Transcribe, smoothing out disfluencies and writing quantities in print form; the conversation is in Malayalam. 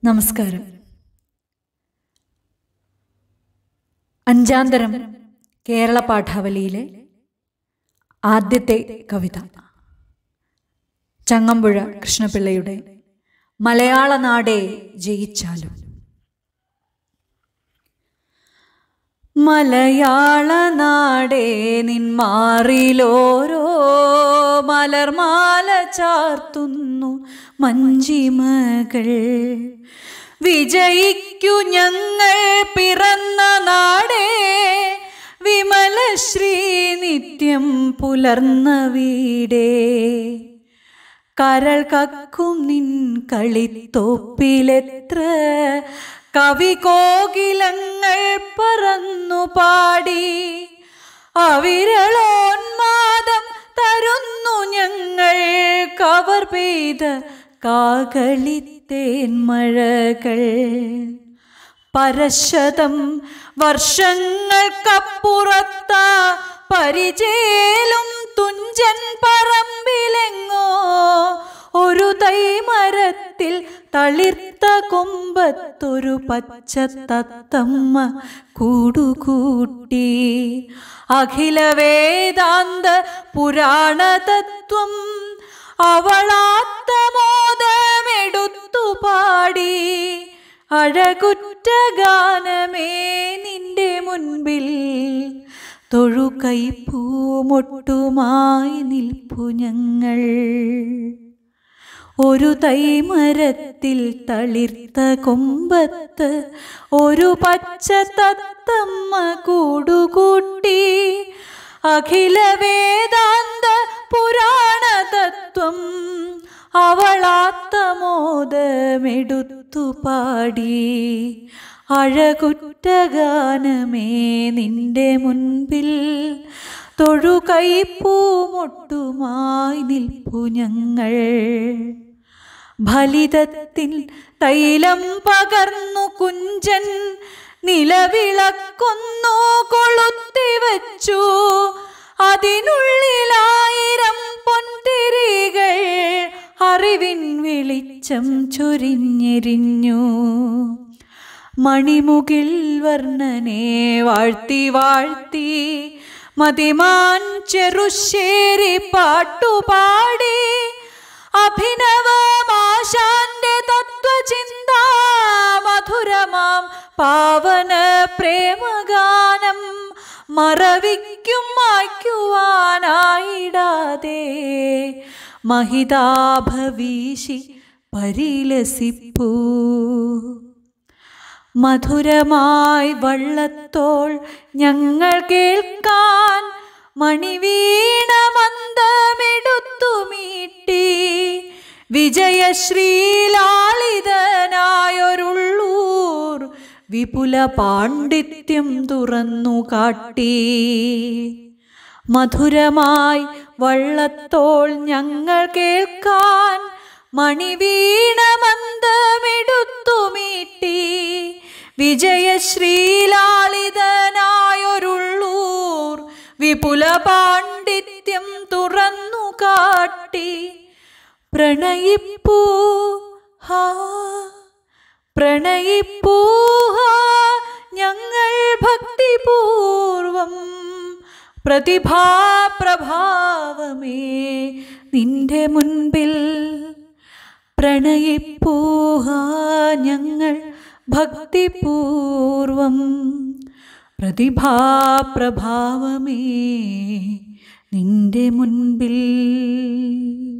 നമസ്കാരം. അഞ്ചാന്തരം കേരള പാഠാവലിയിലെ ആദ്യത്തെ കവിത ചങ്ങമ്പുഴ കൃഷ്ണപിള്ളയുടെ മലയാള നാടേ ജയിച്ചാലും. മലയാള നാടേ നിന്മാറിലോരോ മലർമാല ചാർത്തുന്നു മഞ്ചിമകൾ. വിജയിക്കു ഞങ്ങൾ പിറന്ന നാടേ, വിമലശ്രീ നിത്യം പുലർന്ന വീടേ. കരൾ കക്കും നിൻ കളിത്തോപ്പിലെത്ര കവി കോകിലങ്ങൾ പറന്നു പാടി. അവിരളോന്മാദം തരുന്നു ഞങ്ങൾ കവർ പെയ്ത കാകളിത്തേന്മഴകൾ. പരശതം വർഷങ്ങൾക്കപ്പുറത്ത പരിചേലും തുഞ്ചൻ പറമ്പിലെങ്ങോ ഒരു തൈമരത്തിൽ തളിർത്ത കൊമ്പത്തൊരു പച്ചത്തത്തമ്മ കൂടുകൂട്ടി. അഖില വേദാന്ത പുരാണ തത്വം അവളാത്തമോദമെടുത്തു പാടി. അഴകുറ്റ ഗാനമേ നിന്റെ മുൻപിൽ തൊഴുകൈപ്പൂമൊട്ടുമായി നിൽപ്പു ഞങ്ങൾ. ഒരു തൈമരത്തിൽ തളിർത്ത കൊമ്പത്ത് ഒരു പച്ച തത്തമ്മ കൂടുകൂട്ടി. അഖില വേദാന്ത പുരാണ തത്വം അവളാത്തമോദമെടുത്തു പാടി. അഴകുറ്റ ഗാനമേ നിന്റെ മുൻപിൽ തൊഴുകൈപ്പൂമൊട്ടുമായി നിൽപ്പു ഞങ്ങൾ. ഫലിതത്തിൻ തൈലം പകർന്നു കുഞ്ചൻ നിലവിളക്കൊന്നു കൊളുത്തിവച്ചു. അതിനുള്ളിലായിരം പൊൻതിരികൾ അറിവിൻ വെളിച്ചം ചൊരിഞ്ഞെരിഞ്ഞു. മണിമുകിൽ വർണ്ണനെ വാഴ്ത്തി വാഴ്ത്തി മതിമാൻ ചെറുശ്ശേരി പാട്ടുപാടി. അഭിനവമാശാന്റെ തത്വചിന്ത മധുരമാം പാവന പ്രേമഗാനം മറവിക്കും മായ്ക്കുവാനായിടാതെ മഹിതാഭവീശി പരിലസിപ്പൂ. മധുരമായി വള്ളത്തോൾ ഞങ്ങൾ കേൾക്കാൻ മണിവീണ മന്ദമെടുത്തു മീട്ടി. വിജയശ്രീലാളിതനായൊരുള്ളൂർ വിപുല പാണ്ഡിത്യം തുറന്നു കാട്ടി. മധുരമായി വള്ളത്തോൾ ഞങ്ങൾ കേൾക്കാൻ മണിവീണ മന്ദമെടുത്തു മീട്ടി. വിജയശ്രീലാളിതനായൊരുള്ളൂർ വിപുല പാണ്ഡിത്യം തുറന്നു കാട്ടി. പ്രണയിപ്പൂ ഹാ പ്രണയിപ്പൂ ഹാ ഞങ്ങൾ ഭക്തിപൂർവം. പ്രതിഭാപ്രഭാവമേ നിന്റെ മുൻപിൽ പ്രണയിപ്പൂ ഹാ ഞങ്ങൾ ഭക്തിപൂർവം. പ്രതിഭാപ്രഭാവമേ നിന്റെ മുൻപിൽ.